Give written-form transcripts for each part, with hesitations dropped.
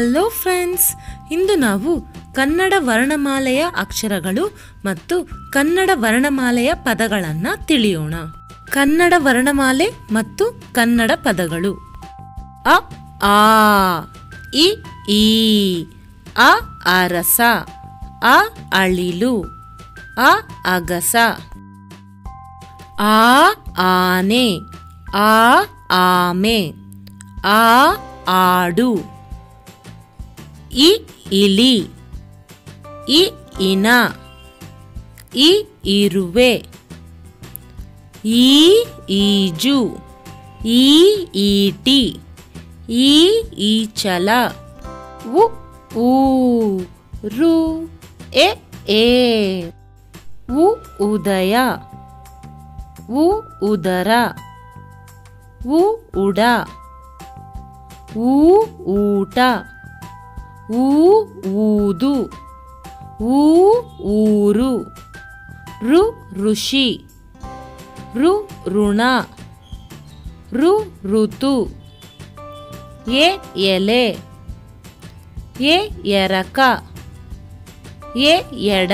Hello friends, ಇಂದು ನಾವು ಕನ್ನಡ ವರ್ಣಮಾಲೆಯ ಅಕ್ಷರಗಳು ಮತ್ತು ಕನ್ನಡ ವರ್ಣಮಾಲೆಯ ಪದಗಳನ್ನು ತಿಳಿಯೋಣ. ಕನ್ನಡ ವರ್ಣಮಾಲೆ ಮತ್ತು ಕನ್ನಡ ಪದಗಳು. ಅ ಆ, ಇ ಈ, ಅ ಅರಸ, ಅ ಅಳಿಲು, ಅ ಅಗಸ, ಆ ಆನೆ, ಆ ಆಮೆ, ಆ ಆಡು, ಇ ಇಲಿ, ಇ ಇನ, ಇ ಇರುವೆ, ಈ ಈಜು, ಈ ಈಟಿ, ಈ ಈಚಲ, ಉ ಊ, ರು ಎ ಏ, ಉ ಉದಯ, ಉ ಉದರ, ಉ ಉಡ, ಊ ಊಟ, ಊ ಊದು, ಊ ಊರು, ಋ ಋಷಿ, ಋ ಋಣ, ಋ ಋತು, ಎ ಎಲೆ, ಎ ಎರಕ, ಎ ಎಡ,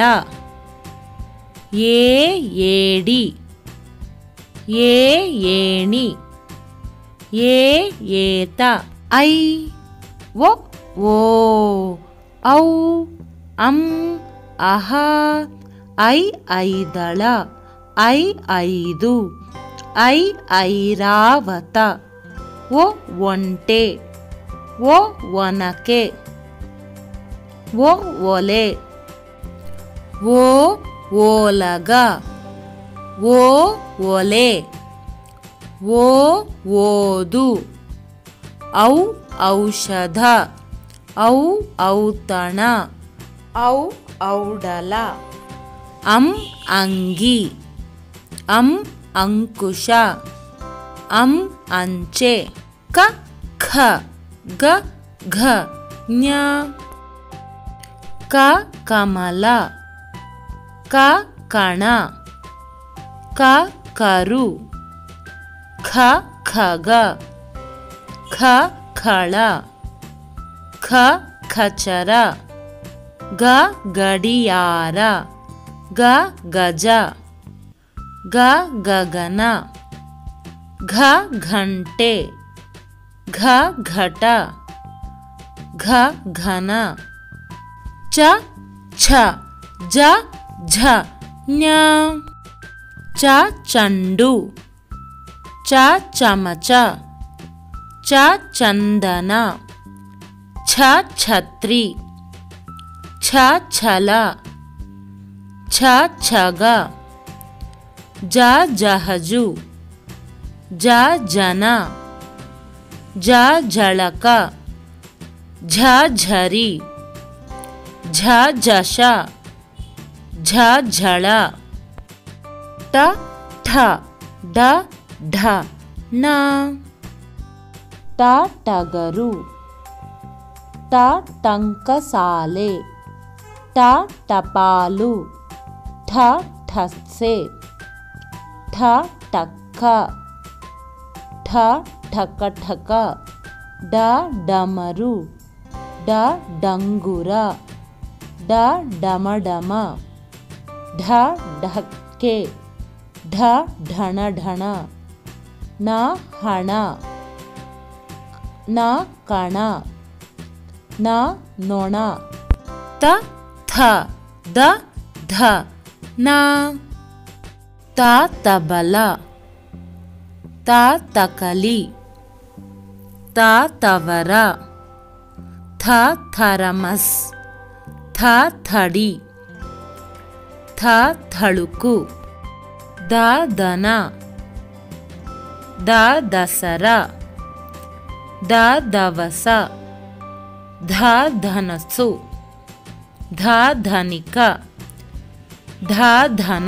ಏ ಏಡಿ, ಏ ಏಣಿ, ಏ ಏತ, ಐ ಒ ಓ, ಔ ಅಂ ಅಹ, ಐ ಐದಳ, ಐ ಐದು, ಐ ಐರಾವತ, ಒ ಒಂಟೆ, ಒ ಒನಕೆ, ಒ ಒಲೆ, ಓ ಓಲಗ, ಓ ಒಲೆ, ಓ ಓದು, ಔ ಔಷಧ, ಔ ಔತಣ, ಔ ಔಡಲ, ಅಂ ಅಂಗಿ, ಅಂ ಅಂಕುಶ, ಅಂ ಅಂಚೆ, ಕ ಖ, ಗ ಘ, ಜ್ಞ, ಕ ಕಮಲ, ಕ ಕಣ, ಕ ಕರು, ಖ ಖಗ, ಖ ಖಳ, ಖ ಖಚರ, ಗ ಗಡಿಯಾರ, ಗ ಗಜ, ಗ ಗಗನ, ಘ ಘಂಟೆ, ಘ ಘಟ, ಘ ಘನ, ಚ ಛ, ಜ ಝ, ಞ, ಚ ಚಂಡು, ಚ ಚಮಚ, ಚ ಚಂದನ, ಛ ಛತ್ರಿ, ಛ ಛಲ, ಛ ಛಗ, ಜ ಜಹಜು, ಜ ಜನ, ಜ ಝಳಕ, ಝ ಝರಿ, ಝ ಝಶ, ಝ ಝಳ, ಟ ಠ, ಡ ಢ, ಣ, ಟ ಟಗರು, ಟ ಟಂಕಸಾಲೆ, ಟ ಟಪಾಲು, ಠ ಠಸ್ಸೆ, ಠ ಟಕ್ಕ, ಠ ಠಕಠಕ, ಡ ಡಮರು, ಡ ಡಂಗುರ, ಡ ಡಮಡಮ, ಢ ಢಕ್ಕೆ, ಢ ಢಣಢಣ, ನ ಹಣ, ನ ಕಣ, ನ ನೊಣ, ತ ಥ, ದ ಧ, ನ, ತ ತಬಲ, ತ ತಕಲಿ, ತ ತವರ, ಥ ಥರಮಸ್, ಥ ಥಡಿ, ಥ ಥಳುಕು, ದ ದನ, ದ ದಸರ, ದ ದವಸ, ಧ ಧನಸ್ಸು, ಧ ಧನಿಕ, ಧ ಧನ,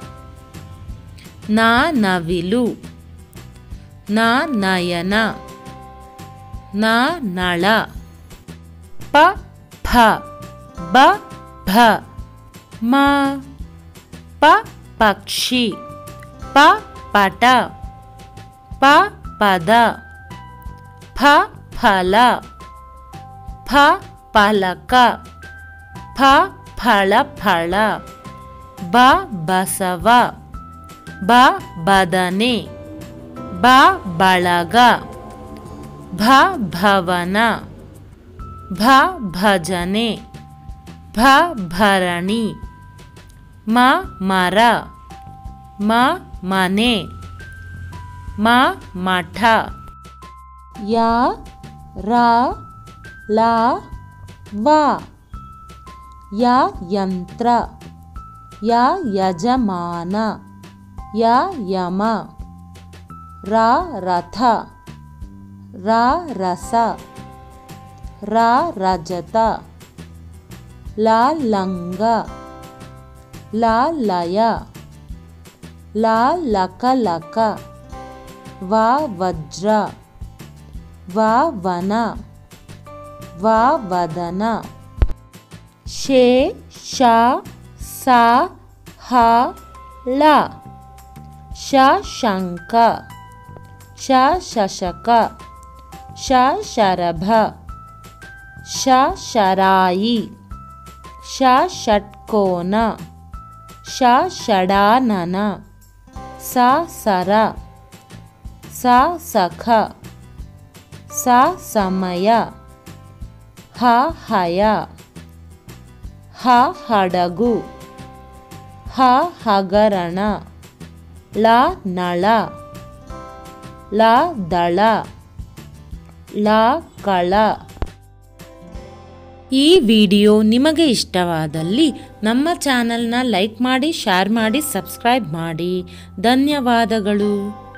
ನ ನವಿಲು, ನ ನಯನ, ನ ನಳ, ಪ ಫ, ಬ ಭ, ಮ, ಪ ಪಕ್ಷಿ, ಪ ಪಟ, ಪ ಪದ, ಫ ಫಲ, ಫ ಫಲಕ ಫಳ ಫಳ ಬಸವ ಬದನೆ ಬಳಗ ಭವನ ಭಜನೆ ಭರಣಿ ಮರ ಮನೆ ಮಠ ಯಂತ್ರ ಯಜಮಾನ ಯಮ ರಥ ರಸ ರಜತ ಲಂಗ ಲಯ ಲಕ ವಜ್ರ ವನ ವದನ ಳ ಶಂಕ ಶಶಕ ಶರಭ ಶರಾಯಿ ಷಟ್ಕೋನ ಷಡಾನನ ಸರ ಸಖ ಸಮಯ ಹಯ ಹಡಗು ಹಗರಣ ನಳ ದಳ ಕಳ. ಈ ವಿಡಿಯೋ ನಿಮಗೆ ಇಷ್ಟವಾದಲ್ಲಿ ನಮ್ಮ ಚಾನೆಲ್ನ ಲೈಕ್ ಮಾಡಿ, ಶೇರ್ ಮಾಡಿ, ಸಬ್ಸ್ಕ್ರೈಬ್ ಮಾಡಿ. ಧನ್ಯವಾದಗಳು.